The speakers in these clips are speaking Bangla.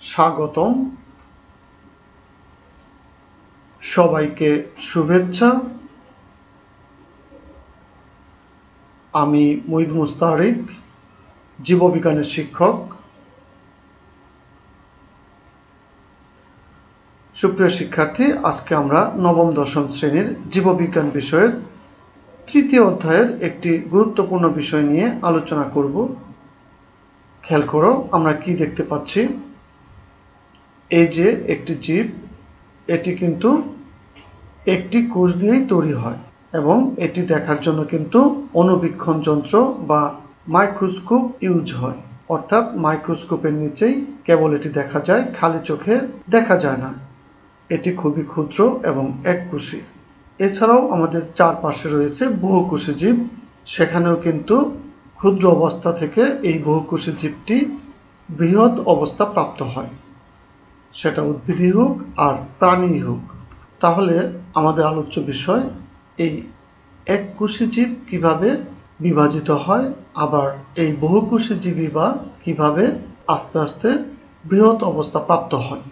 স্বাগতম। সবাইকে শুভেচ্ছা। আমি মুঈদ মুস্তারিক, জীববিজ্ঞানের শিক্ষক। সুপ্রিয় শিক্ষার্থী, আজকে আমরা নবম দশম শ্রেণীর জীববিজ্ঞান বিষয়ের তৃতীয় অধ্যায়ের একটি গুরুত্বপূর্ণ বিষয় নিয়ে আলোচনা করব। খেয়াল করো, আমরা কি দেখতে পাচ্ছি। এই যে একটি জীব, এটি কিন্তু একটি কোষ দিয়েই তৈরি হয় এবং এটি দেখার জন্য কিন্তু অণুবীক্ষণ যন্ত্র বা মাইক্রোস্কোপ ইউজ হয়। অর্থাৎ মাইক্রোস্কোপের নিচেই কেবল এটি দেখা যায়, খালি চোখে দেখা যায় না। এটি খুবই ক্ষুদ্র এবং এককোষী। এছাড়াও আমাদের চারপাশে রয়েছে বহুকোষী জীব। সেখানেও কিন্তু ক্ষুদ্র অবস্থা থেকে এই বহুকোষী জীবটি বৃহৎ অবস্থা প্রাপ্ত হয়, সেটা উদ্ভিদই হোক আর প্রাণী হোক। তাহলে আমাদের আলোচ্য বিষয় এই এককোষী জীব কিভাবে বিভাজিত হয়, আবার এই বহুকোষী জীবই বা কিভাবে আস্তে আস্তে বৃহৎ অবস্থা প্রাপ্ত হয়।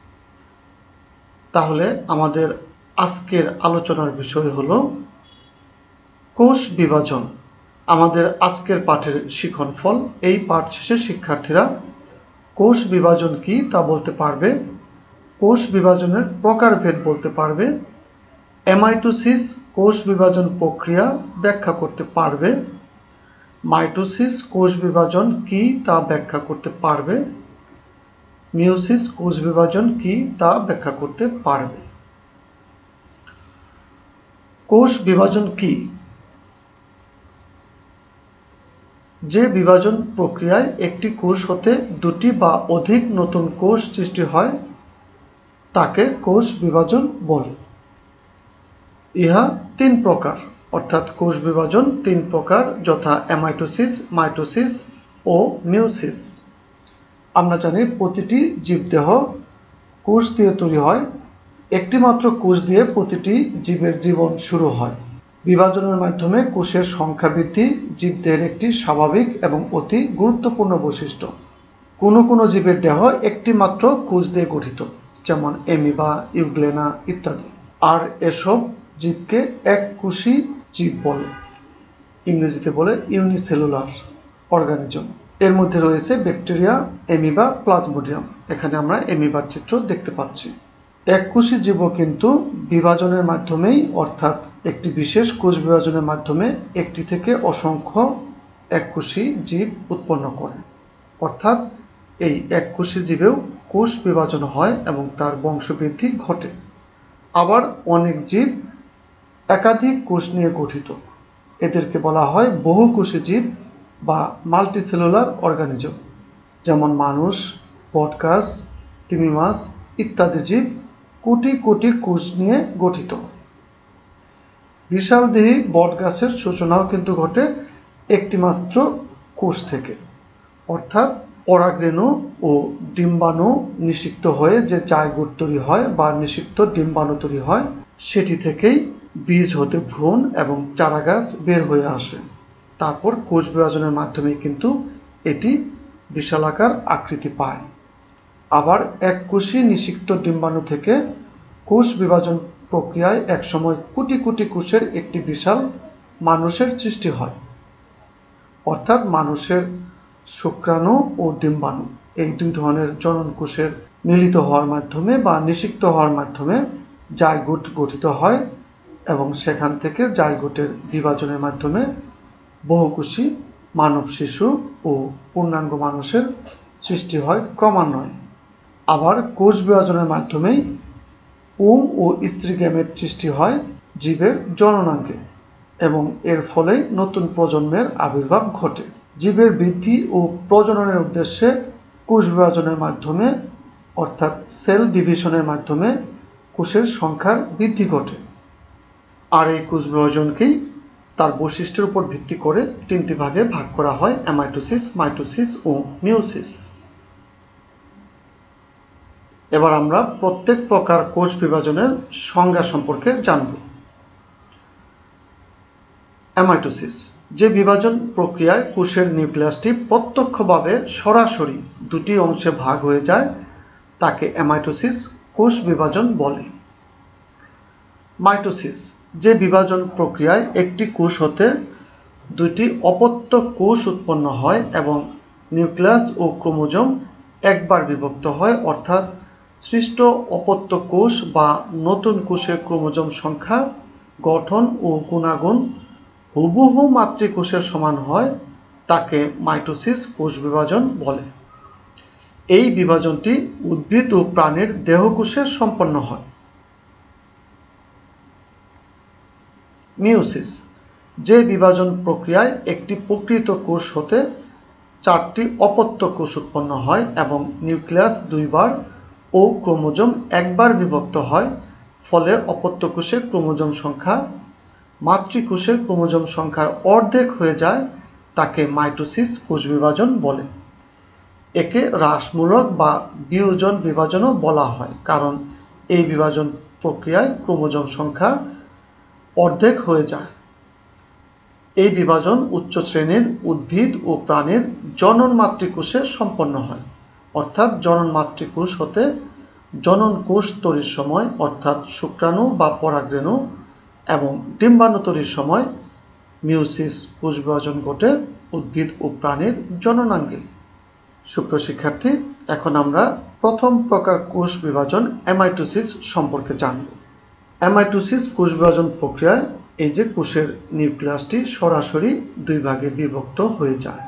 তাহলে আমাদের আজকের আলোচনার বিষয় হলো কোষ বিভাজন। আমাদের আজকের পাঠের শিক্ষণফল, এই পাঠ শেষে শিক্ষার্থীরা কোষ বিভাজন কি তা বলতে পারবে, কোষ বিভাজনের প্রকারভেদ বলতে পারবে, অ্যামাইটোসিস কোষ বিভাজন প্রক্রিয়া ব্যাখ্যা করতে পারবে, মাইটোসিস কোষ বিভাজন কি তা ব্যাখ্যা করতে পারবে, মিয়োসিস কোষ বিভাজন কি তা ব্যাখ্যা করতে পারবে। কোষ বিভাজন কি? যে বিভাজন প্রক্রিয়ায় একটি কোষ হতে দুটি বা অধিক নতুন কোষ সৃষ্টি হয় তাকে কোষ বিভাজন বলে। ইহা তিন প্রকার, অর্থাৎ কোষ বিভাজন তিন প্রকার, যথা অ্যামাইটোসিস, মাইটোসিস ও মিয়োসিস। আমরা জানি প্রতিটি জীবদেহ কোষ দিয়ে তৈরি হয়। একটি মাত্র কোষ দিয়ে প্রতিটি জীবের জীবন শুরু হয়। বিভাজনের মাধ্যমে কোষের সংখ্যা বৃদ্ধি জীবদেহের একটি স্বাভাবিক এবং অতি গুরুত্বপূর্ণ বৈশিষ্ট্য। কোনো কোনো জীবের দেহ একটি মাত্র কোষ দিয়ে গঠিত, যেমন অ্যামিবা, ইউগ্লেনা ইত্যাদি। আর এসব জীবকে এককোষী জীব বলে, ইংরেজিতে বলে ইউনিসেলুলার অর্গানিজম। এর মধ্যে রয়েছে ব্যাকটেরিয়া, অ্যামিবা, প্লাজমোডিয়াম। এখানে আমরা অ্যামিবার চিত্র দেখতে পাচ্ছি। এককোষী জীবও কিন্তু বিভাজনের মাধ্যমেই, অর্থাৎ একটি বিশেষ কোষ বিভাজনের মাধ্যমে একটি থেকে অসংখ্য এককোষী জীব উৎপন্ন করে। অর্থাৎ এই এককোষী জীবেও কোষ বিভাজন হয় এবং তার বংশবৃদ্ধি ঘটে। আবার অনেক জীব একাধিক কোষ নিয়ে গঠিত, এদেরকে বলা হয় বহুকোষী জীব বা মাল্টিসেলুলার অর্গানিজম। যেমন মানুষ, বটগাছ, তিমি মাছ ইত্যাদি জীব কোটি কোটি কোষ নিয়ে গঠিত। বিশালদেহী বটগাছের সূচনাও কিন্তু ঘটে একটি মাত্র কোষ থেকে, অর্থাৎ পরাগরেণু ও ডিম্বাণু নিষিক্ত হয়ে যে জাইগোট তৈরি হয় বা নিষিক্ত ডিম্বাণু তৈরি হয়, সেটি থেকেই বীজ হতে ভ্রূণ এবং চারাগাছ বের হয়ে আসে। তারপর কোষ বিভাজনের মাধ্যমে কিন্তু এটি বিশালাকার আকৃতি পায়। আবার এককোষী নিষিক্ত ডিম্বাণু থেকে কোষ বিভাজন প্রক্রিয়ায় একসময় কোটি কোটি কোষের একটি বিশাল মানুষের সৃষ্টি হয়। অর্থাৎ মানুষের শুক্রাণু ও ডিম্বাণু এই দুই ধরনের জনন কোষের মিলিত হওয়ার মাধ্যমে বা নিষিক্ত হওয়ার মাধ্যমে জাইগোট গঠিত হয় এবং সেখান থেকে জাইগোটের বিভাজনের মাধ্যমে বহুকোষী মানব শিশু ও পূর্ণাঙ্গ মানুষের সৃষ্টি হয় ক্রমান্বয়ে। আবার কোষ বিভাজনের মাধ্যমেই পুং ও স্ত্রী গ্যামেট সৃষ্টি হয় জীবের জননাঙ্গে এবং এর ফলে নতুন প্রজন্মের আবির্ভাব ঘটে। জীবের বৃদ্ধি ও প্রজননের উদ্দেশ্যে কোষ বিভাজনের মাধ্যমে, অর্থাৎ সেল ডিভিশনের মাধ্যমে কোষের সংখ্যার বৃদ্ধি ঘটে। আর এই কোষ বিভাজনকেই তার বৈশিষ্ট্যের উপর ভিত্তি করে তিনটি ভাগে ভাগ করা হয়, অ্যামাইটোসিস, মাইটোসিস ও মিয়োসিস। এবার আমরা প্রত্যেক প্রকার কোষ বিভাজনের সংজ্ঞা সম্পর্কে জানব। অ্যামাইটোসিস, যে বিভাজন প্রক্রিয়ায় কোষের নিউক্লিয়াসটি প্রত্যক্ষভাবে সরাসরি দুটি অংশে ভাগ হয়ে যায় তাকে অ্যামাইটোসিস কোষ বিভাজন বলে। মাইটোসিস যে বিভাজন প্রক্রিয়ায় একটি কোষ হতে দুইটি অপত্য কোষ উৎপন্ন হয় এবং নিউক্লিয়াস ও ক্রোমোজোম একবার বিভক্ত হয়, অর্থাৎ সৃষ্ট অপত্য কোষ বা নতুন কোষের ক্রোমোজোম সংখ্যা, গঠন ও গুণাগুণ হুবহু মাতৃকোষের সমান হয়, তাকে মাইটোসিস কোষ বিভাজন বলে। এই বিভাজনটি উদ্ভিদ ও প্রাণীর দেহকোষে সম্পন্ন হয়। মিওসিস যে বিভাজন প্রক্রিয়ায় একটি প্রকৃত কোষ হতে চারটি অপত্য কোষ উৎপন্ন হয় এবং নিউক্লিয়াস দুইবার ও ক্রোমোজোম একবার বিভক্ত হয়, ফলে অপত্য কোষের ক্রোমোজোম সংখ্যা মাতৃকোষের ক্রোমোজোম সংখ্যার অর্ধেক হয়ে যায়, তাকে মাইটোসিস কোষ বিভাজন বলে। একে হ্রাসমূলক বা বিয়োজন বিভাজনও বলা হয়, কারণ এই বিভাজন প্রক্রিয়ায় ক্রোমোজোম সংখ্যা অর্ধেক হয়ে যায়। এই বিভাজন উচ্চ শ্রেণীর উদ্ভিদ ও প্রাণীর জনন মাতৃকোষে সম্পন্ন হয়, অর্থাৎ জনন মাতৃকোষ হতে জনন কোষ তৈরির সময়, অর্থাৎ শুক্রাণু বা পরাগরেণু এবং ডিম্বাণু তৈরির সময় মিওসিস কোষ বিভাজন ঘটে উদ্ভিদ ও প্রাণীর জননাঙ্গে। সুপ্রিয় শিক্ষার্থী, এখন আমরা প্রথম প্রকার কোষ বিভাজন অ্যামাইটোসিস সম্পর্কে জানব। অ্যামাইটোসিস কোষ বিভাজন প্রক্রিয়ায় এই যে কোষের নিউক্লিয়াসটি সরাসরি দুই ভাগে বিভক্ত হয়ে যায়।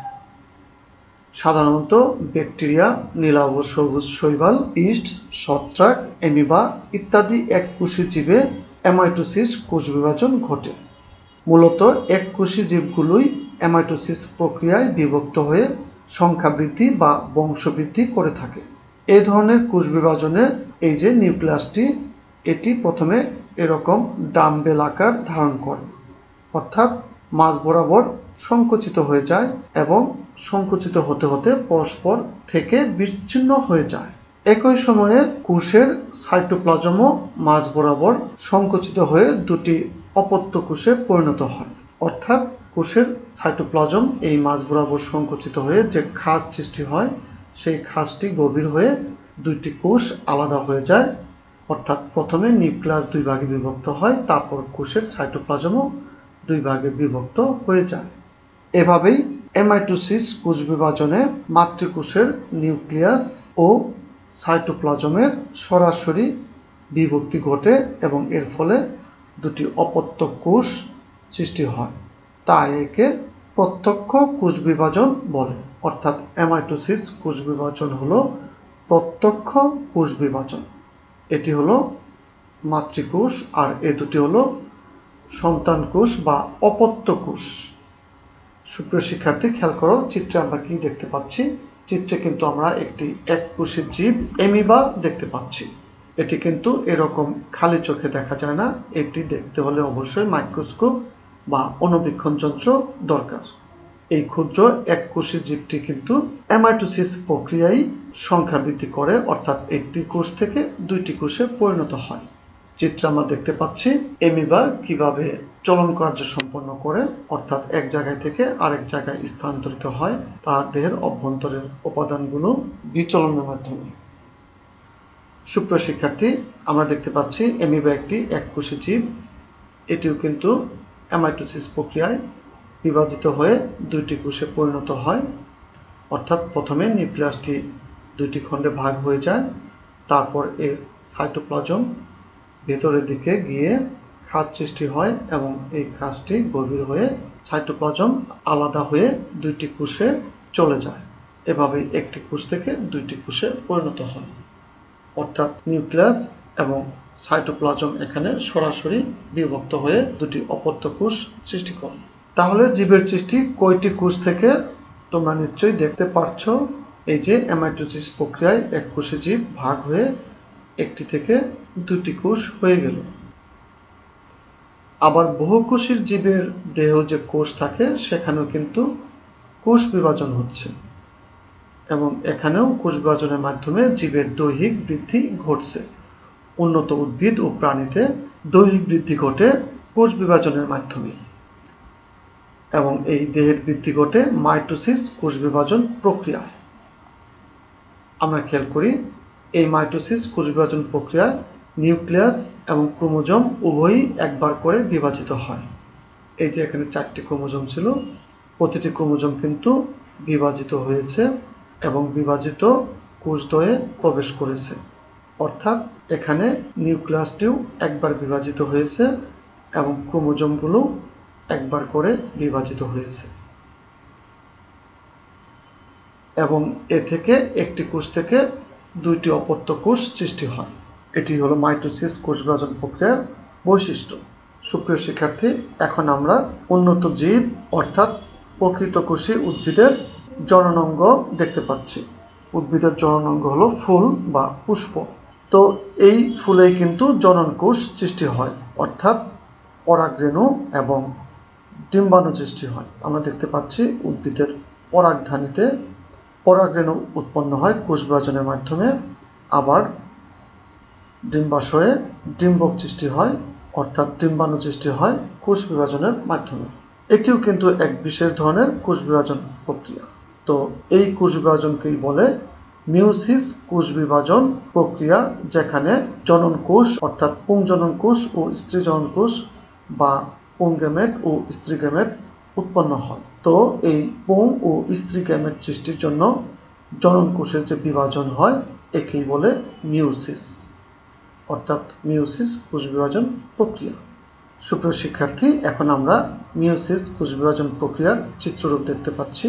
সাধারণত ব্যাকটেরিয়া, নীলাভ সবুজ শৈবাল, ইস্ট, ছত্রাক, অ্যামিবা ইত্যাদি এককোষী জীবে অ্যামাইটোসিস কোষ বিভাজন ঘটে। মূলত এককোষী জীবগুলোই অ্যামাইটোসিস প্রক্রিয়ায় বিভক্ত হয়ে সংখ্যা বৃদ্ধি বা বংশবৃদ্ধি করে থাকে। এই ধরনের কোষ বিভাজনে এই যে নিউক্লিয়াসটি, এটি প্রথমে এরকম ডাম্বেল আকার ধারণ করে, অর্থাৎ মাঝ বরাবর সংকুচিত হয়ে যায় এবং সংকুচিত হতে হতে পরস্পর থেকে বিচ্ছিন্ন হয়ে যায়। একই সময়ে কোষের সাইটোপ্লাজমও মাঝ বরাবর সংকুচিত হয়ে দুটি অপত্য কোষে পরিণত হয়, অর্থাৎ কোষের সাইটোপ্লাজম এই মাঝ বরাবর সংকুচিত হয়ে যে খাঁজ সৃষ্টি হয়, সেই খাঁজটি গভীর হয়ে দুইটি কোষ আলাদা হয়ে যায়, অর্থাৎ প্রথমে নিউক্লিয়াস দুই ভাগে বিভক্ত হয়, তারপর কোষের সাইটোপ্লাজমও দুই ভাগে বিভক্ত হয়ে যায়। এভাবেই অ্যামাইটোসিস কোষ বিভাজনে মাতৃকোষের নিউক্লিয়াস ও সাইটোপ্লাজমের সরাসরি বিভক্তি ঘটে এবং এর ফলে দুটি অপত্য কোষ সৃষ্টি হয়, তাই একে প্রত্যক্ষ কোষ বিভাজন বলে। অর্থাৎ অ্যামাইটোসিস কোষ বিভাজন হলো প্রত্যক্ষ কোষ বিভাজন। এটি হলো মাতৃকোষ আর এ দুটি হলো সন্তান কোষ বা অপত্য কোষ। সুপ্রিয় শিক্ষার্থী, খেয়াল করো চিত্রে আমরা কি দেখতে পাচ্ছি। চিত্রে কিন্তু আমরা একটি এককোষী জীব অ্যামিবা দেখতে পাচ্ছি। এটি কিন্তু এরকম খালি চোখে দেখা যায় না, এটি দেখতে হলে অবশ্যই মাইক্রোস্কোপ বা অণুবীক্ষণ যন্ত্র দরকার। এই ক্ষুদ্র এককোষী জীবটি কিন্তু অ্যামাইটোসিস প্রক্রিয়ায় সংখ্যা বৃদ্ধি করে, অর্থাৎ একটি কোষ থেকে দুইটি কোষে পরিণত হয়। চিত্রে আমরা দেখতে পাচ্ছি অ্যামিবা কিভাবে চলন কার্য সম্পন্ন করে, অর্থাৎ এক জায়গায় থেকে আরেক জায়গায় স্থানান্তরিত হয় তার দেহের অভ্যন্তরের উপাদানগুলো বিচলনের মাধ্যমে। সুপ্রিয় শিক্ষার্থী, আমরা দেখতে পাচ্ছি অ্যামিবা একটি এককোষী জীব। এটিও কিন্তু অ্যামাইটোসিস প্রক্রিয়ায় বিভাজিত হয়ে দুইটি কোষে পরিণত হয়, অর্থাৎ প্রথমে নিউক্লিয়াসটি দুইটি খণ্ডে ভাগ হয়ে যায়, তারপর এর সাইটোপ্লাজম ভেতরের দিকে গিয়ে খাঁজ সৃষ্টি হয় এবং এই খাঁজটি গভীর হয়ে সাইটোপ্লাজম আলাদা হয়ে দুইটি কোষে চলে যায়। এভাবে একটি কোষ থেকে দুইটি কোষে পরিণত হয়, অর্থাৎ নিউক্লিয়াস এবং সাইটোপ্লাজম এখানে সরাসরি বিভক্ত হয়ে দুটি অপত্য কোষ সৃষ্টি করে। তাহলে জীবের সৃষ্টি কয়টি কোষ থেকে তোমরা নিশ্চয়ই দেখতে পারছো। এই যে অ্যামাইটোসিস প্রক্রিয়ায় এককোষী জীব ভাগ হয়ে একটি থেকে দুটি কোষ হয়ে গেল। আবার বহুকোষীর জীবের দেহ যে কোষ থাকে সেখানেও কিন্তু কোষ বিভাজন হচ্ছে এবং এখানেও কোষ বিভাজনের মাধ্যমে জীবের দৈহিক বৃদ্ধি ঘটছে। উন্নত উদ্ভিদ ও প্রাণীতে দৈহিক বৃদ্ধি ঘটে কোষ বিভাজনের মাধ্যমে এবং এই দেহের বৃদ্ধি ঘটে মাইটোসিস কোষ বিভাজন প্রক্রিয়ায়। আমরা খেয়াল করি এই মাইটোসিস কোষ বিভাজন প্রক্রিয়ায় নিউক্লিয়াস এবং ক্রোমোজোম উভয়ই একবার করে বিভাজিত হয়। এই যে এখানে 4টি ক্রোমোজোম ছিল, প্রতিটি ক্রোমোজোম কিন্তু বিভাজিত হয়েছে এবং বিভাজিত কোষদ্বয়ে প্রবেশ করেছে। অর্থাৎ এখানে নিউক্লিয়াসটিও একবার বিভাজিত হয়েছে এবং ক্রোমোজোমগুলো একবার করে বিভাজিত হয়েছে এবং এ থেকে একটি কোষ থেকে দুইটি অপত্য কোষ সৃষ্টি হয়। এটি হলো মাইটোসিস কোষ বিভাজন প্রক্রিয়ার বৈশিষ্ট্য। সুপ্রিয় শিক্ষার্থী, এখন আমরা উন্নত জীব অর্থাৎ প্রকৃতকোষী উদ্ভিদের জননাঙ্গ দেখতে পাচ্ছি। উদ্ভিদের জননাঙ্গ হলো ফুল বা পুষ্প। তো এই ফুলেই কিন্তু জনন কোষ সৃষ্টি হয়, অর্থাৎ পরাগরেণু এবং ডিম্বাণু সৃষ্টি হয়। আমরা দেখতে পাচ্ছি উদ্ভিদের পরাগধানীতে পরাগরেণু উৎপন্ন হয় কোষ বিভাজনের মাধ্যমে, আবার ডিম্বাশয়ে ডিম্বক সৃষ্টি হয় অর্থাৎ ডিম্বাণু সৃষ্টি হয় কোষ বিভাজনের মাধ্যমে। এটিও কিন্তু এক বিশেষ ধরনের কোষ বিভাজন প্রক্রিয়া। তো এই কোষ বিভাজনকেই বলে মিওসিস কোষ বিভাজন প্রক্রিয়া, যেখানে জনন কোষ অর্থাৎ পুংজনন কোষ ও স্ত্রী জনন কোষ বা পুংগেমেট ও স্ত্রী গেমেট উৎপন্ন হয়। তো এই পুং ও স্ত্রী গেমেট সৃষ্টির জন্য জনন কোষের যে বিভাজন হয় একেই বলে মিওসিস অর্থাৎ মিওসিস কোষ বিভাজন প্রক্রিয়া। সুপ্রিয় শিক্ষার্থী, এখন আমরা মিওসিস কোষ বিভাজন প্রক্রিয়ার চিত্ররূপ দেখতে পাচ্ছি।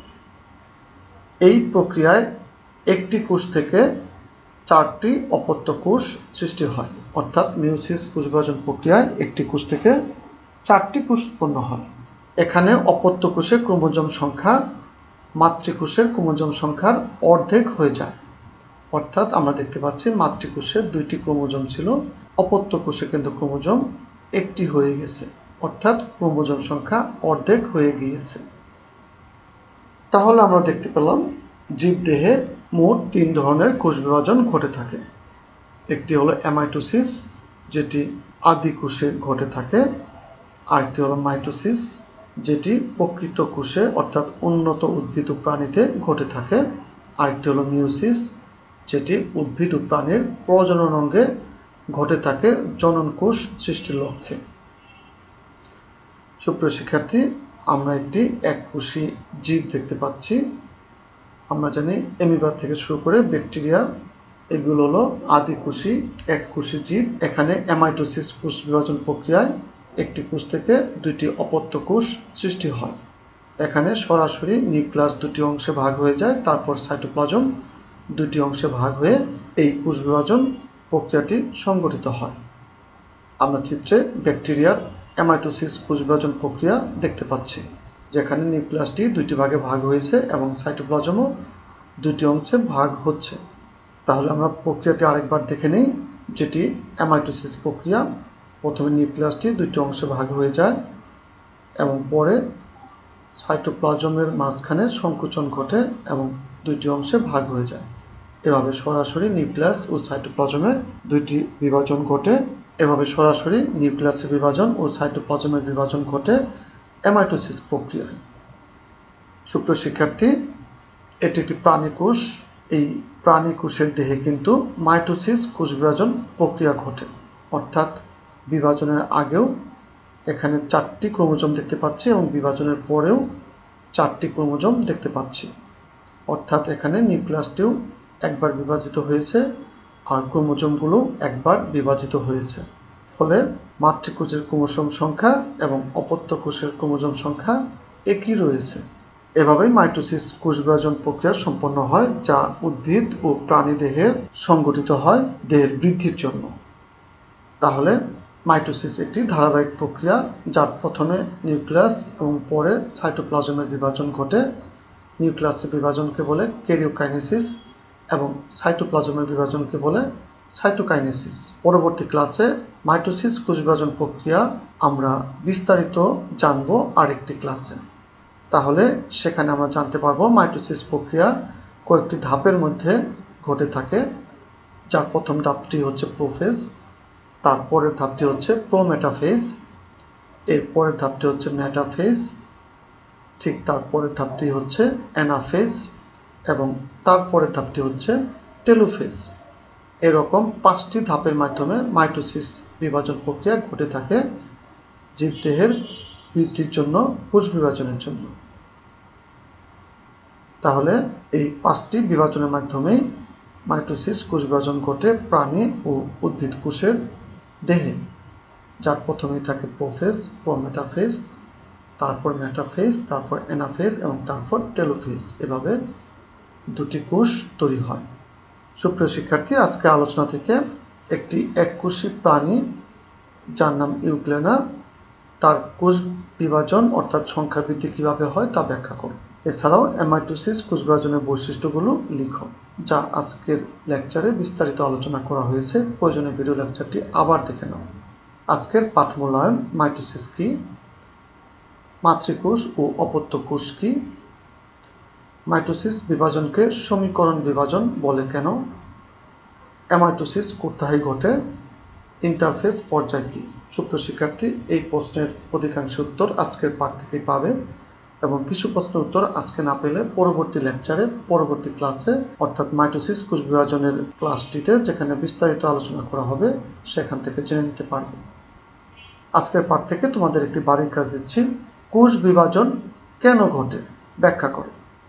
এই প্রক্রিয়ায় একটি কোষ থেকে 4টি অপত্য কোষ সৃষ্টি হয়, অর্থাৎ মিওসিস কোষ বিভাজন প্রক্রিয়ায় একটি কোষ থেকে 4টি কোষ উৎপন্ন হয়। এখানে অপত্য কোষের ক্রোমোজোম সংখ্যা মাতৃকোষের ক্রোমোজোম সংখ্যার অর্ধেক হয়ে যায়। অর্থাৎ আমরা দেখতে পাচ্ছি মাতৃকোষে 2টি ক্রোমোজোম ছিল, অপত্য কোষে কিন্তু ক্রোমোজোম 1টি হয়ে গেছে, অর্থাৎ ক্রোমোজোম সংখ্যা অর্ধেক হয়ে গিয়েছে। তাহলে আমরা দেখতে পেলাম জীবদেহে মোট 3 ধরনের কোষ বিভাজন ঘটে থাকে। একটি হলো অ্যামাইটোসিস, যেটি আদি কোষে ঘটে থাকে। আরেকটি হলো মাইটোসিস, যেটি প্রকৃত কোষে অর্থাৎ উন্নত উদ্ভিদ ও প্রাণীতে ঘটে থাকে। আরেকটি হলো মিওসিস, যেটি উদ্ভিদ ও প্রাণীর প্রজনন অঙ্গে ঘটে থাকে জনন কোষ সৃষ্টির লক্ষ্যে। সুপ্রিয় শিক্ষার্থী, আমরা একটি এককোষী জীব দেখতে পাচ্ছি। আমরা জানি অ্যামিবা থেকে শুরু করে ব্যাকটেরিয়া, এগুলো হলো আদিকোষী এককোষী জীব। এখানে অ্যামাইটোসিস কোষ বিভাজন প্রক্রিয়ায় একটি কোষ থেকে 2টি অপত্য কোষ সৃষ্টি হয়। এখানে সরাসরি নিউক্লিয়াস 2টি অংশে ভাগ হয়ে যায়, তারপর সাইটোপ্লাজম 2টি অংশে ভাগ হয়ে এই কোষ বিভাজন প্রক্রিয়াটি সংগঠিত হয়। আমরা চিত্রে ব্যাকটেরিয়ার অ্যামাইটোসিস কোষ বিভাজন প্রক্রিয়া দেখতে পাচ্ছি, যেখানে নিউক্লিয়াসটি 2টি ভাগে ভাগ হয়েছে এবং সাইটোপ্লাজমও 2টি অংশে ভাগ হচ্ছে। তাহলে আমরা প্রক্রিয়াটি আরেকবার দেখে নিই, যেটি অ্যামাইটোসিস প্রক্রিয়া। প্রথমে নিউক্লিয়াসটি 2টি অংশে ভাগ হয়ে যায় এবং পরে সাইটোপ্লাজমের মাঝখানে সংকোচন ঘটে এবং 2টি অংশে ভাগ হয়ে যায়। এভাবে সরাসরি নিউক্লিয়াস ও সাইটোপ্লাজমের 2টি বিভাজন ঘটে। এভাবে সরাসরি নিউক্লিয়াসের বিভাজন ও সাইটোপ্লাজমের বিভাজন ঘটে অ্যামাইটোসিস প্রক্রিয়ায়। সুপ্রিয় শিক্ষার্থী, এটি একটি প্রাণী কোষ। এই প্রাণী কোষের দেহে কিন্তু মাইটোসিস কোষ বিভাজন প্রক্রিয়া ঘটে, অর্থাৎ বিভাজনের আগেও এখানে 4টি ক্রোমোজোম দেখতে পাচ্ছি এবং বিভাজনের পরেও 4টি ক্রোমোজোম দেখতে পাচ্ছি। অর্থাৎ এখানে নিউক্লিয়াসটিও একবার বিভাজিত হয়েছে আর ক্রোমোজোমগুলো একবার বিভাজিত হয়েছে। ফলে মাতৃকোষের ক্রোমোজোম সংখ্যা এবং অপত্য কোষের ক্রোমোজোম সংখ্যা একই রয়েছে। এভাবেই মাইটোসিস কোষ বিভাজন প্রক্রিয়া সম্পন্ন হয়, যা উদ্ভিদ ও প্রাণী দেহের সংগঠিত হয় দেহের বৃদ্ধির জন্য। তাহলে মাইটোসিস একটি ধারাবাহিক প্রক্রিয়া, যার প্রথমে নিউক্লিয়াস এবং পরে সাইটোপ্লাজমের বিভাজন ঘটে। নিউক্লিয়াসের বিভাজনকে বলে ক্যারিওকাইনেসিস এবং সাইটোপ্লাজমের বিভাজনকে বলে সাইটোকাইনেসিস। পরবর্তী ক্লাসে মাইটোসিস কোষ বিভাজন প্রক্রিয়া আমরা বিস্তারিত জানব আরেকটি ক্লাসে। তাহলে সেখানে আমরা জানতে পারবো মাইটোসিস প্রক্রিয়া কয়েকটি ধাপের মধ্যে ঘটে থাকে, যার প্রথম ধাপটি হচ্ছে প্রোফেজ, তারপরের ধাপটি হচ্ছে প্রোমেটাফেজ, এর পরের ধাপটি হচ্ছে মেটাফেজ, ঠিক তারপরের ধাপটি হচ্ছে অ্যানাফেজ এবং তারপরের ধাপটি হচ্ছে টেলোফেজ। এরকম 5টি ধাপের মাধ্যমে মাইটোসিস বিভাজন প্রক্রিয়া ঘটে থাকে জীবদেহের বৃদ্ধির জন্য, কোষ বিভাজনের জন্য। তাহলে এই 5টি বিভাজনের মাধ্যমেই মাইটোসিস কোষ বিভাজন ঘটে প্রাণী ও উদ্ভিদ কোষের দেহে, যার প্রথমেই থাকে প্রোফেজ, প্রোমেটাফেজ, তারপর মেটাফেজ, তারপর অ্যানাফেজ এবং তারপর টেলোফেজ। এভাবে দুটি কোষ তৈরি হয়। সুপ্রিয় শিক্ষার্থী, আজকে আলোচনা থেকে একটি এককোষী প্রাণী যার নাম ইউগ্লেনা, তার কোষ বিভাজন অর্থাৎ সংখ্যা বৃদ্ধি কিভাবে হয় তা ব্যাখ্যা করো। এছাড়াও মাইটোসিস কোষ বিভাজনের বৈশিষ্ট্যগুলো লিখো, যা আজকের লেকচারে বিস্তারিত আলোচনা করা হয়েছে। প্রয়োজনে ভিডিও লেকচারটি আবার দেখে নাও। আজকের পাঠ মূল্যায়ন: মাইটোসিস কি, মাতৃকোষ ও অপত্য কোষ কি, মাইটোসিস বিভাজনকে সমীকরণ বিভাজন বলে কেন, অ্যামাইটোসিস কোথায় ঘটে, ইন্টারফেজ পর্যায় কি। সুপ্রিয় শিক্ষার্থী, এই প্রশ্নের অধিকাংশ উত্তর আজকের পাঠ থেকেই পাবে এবং কিছু প্রশ্নের উত্তর আজকে না পেলে পরবর্তী লেকচারে, পরবর্তী ক্লাসে অর্থাৎ মাইটোসিস কোষ বিভাজনের ক্লাসটিতে, যেখানে বিস্তারিত আলোচনা করা হবে, সেখান থেকে জেনে নিতে পারবে। আজকের পাঠ থেকে তোমাদের একটি বাড়ির কাজ দিচ্ছি। কোষ বিভাজন কেন ঘটে ব্যাখ্যা করো।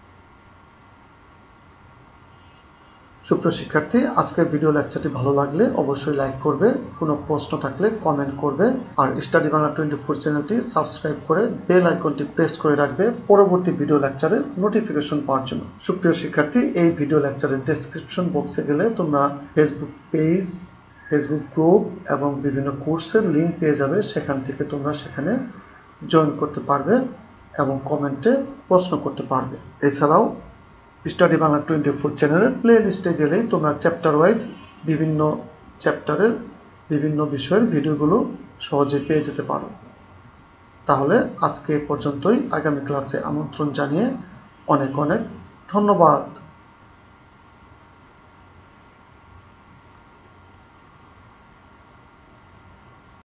সুপ্রিয় শিক্ষার্থী, আজকের ভিডিও লেকচারটি ভালো লাগলে অবশ্যই লাইক করবে, কোনো প্রশ্ন থাকলে কমেন্ট করবে, আর স্টাডি বাংলা 24 চ্যানেলটি সাবস্ক্রাইব করে বেল আইকনটি প্রেস করে রাখবে পরবর্তী ভিডিও লেকচারের নোটিফিকেশন পাওয়ার জন্য। সুপ্রিয় শিক্ষার্থী, এই ভিডিও লেকচারের ডেসক্রিপশন বক্সে গেলে তোমরা ফেসবুক পেজ, ফেসবুক গ্রুপ এবং বিভিন্ন কোর্সের লিঙ্ক পেয়ে যাবে। সেখান থেকে তোমরা সেখানে জয়েন করতে পারবে এবং কমেন্টে প্রশ্ন করতে পারবে। এছাড়াও স্টাডি বাংলা 24 চ্যানেলের প্লে লিস্টে গেলেই তোমরা চ্যাপ্টার ওয়াইজ বিভিন্ন চ্যাপ্টারের বিভিন্ন বিষয়ের ভিডিওগুলো সহজে পেয়ে যেতে পারো। তাহলে আজকে পর্যন্তই। আগামী ক্লাসে আমন্ত্রণ জানিয়ে অনেক অনেক ধন্যবাদ।